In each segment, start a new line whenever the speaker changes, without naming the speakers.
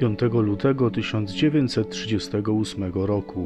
5 lutego 1938 roku.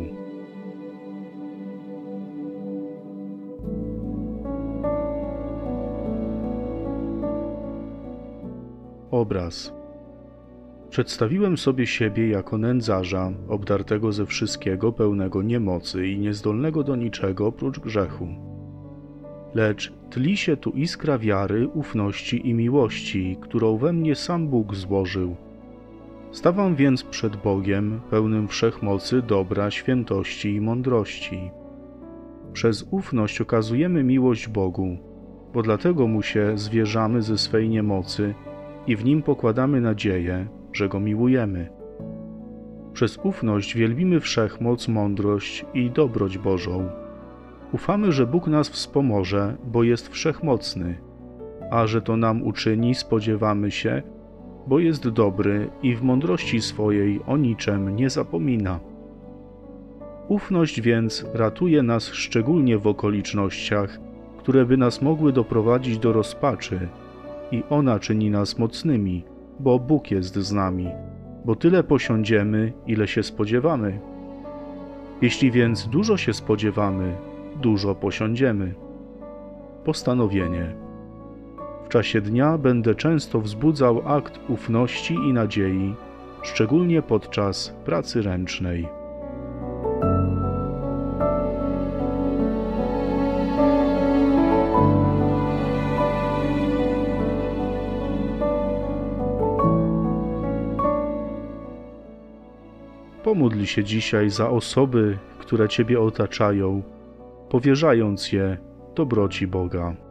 Obraz. Przedstawiłem sobie siebie jako nędzarza, obdartego ze wszystkiego, pełnego niemocy i niezdolnego do niczego oprócz grzechu. Lecz tli się tu iskra wiary, ufności i miłości, którą we mnie sam Bóg złożył. Stawam więc przed Bogiem, pełnym wszechmocy, dobra, świętości i mądrości. Przez ufność okazujemy miłość Bogu, bo dlatego Mu się zwierzamy ze swej niemocy i w Nim pokładamy nadzieję, że Go miłujemy. Przez ufność wielbimy wszechmoc, mądrość i dobroć Bożą. Ufamy, że Bóg nas wspomoże, bo jest wszechmocny, a że to nam uczyni, spodziewamy się, bo jest dobry i w mądrości swojej o niczem nie zapomina. Ufność więc ratuje nas szczególnie w okolicznościach, które by nas mogły doprowadzić do rozpaczy, i ona czyni nas mocnymi, bo Bóg jest z nami, bo tyle posiądziemy, ile się spodziewamy. Jeśli więc dużo się spodziewamy, dużo posiądziemy. Postanowienie. W czasie dnia będę często wzbudzał akt ufności i nadziei, szczególnie podczas pracy ręcznej. Pomódl się dzisiaj za osoby, które Ciebie otaczają, powierzając je dobroci Boga.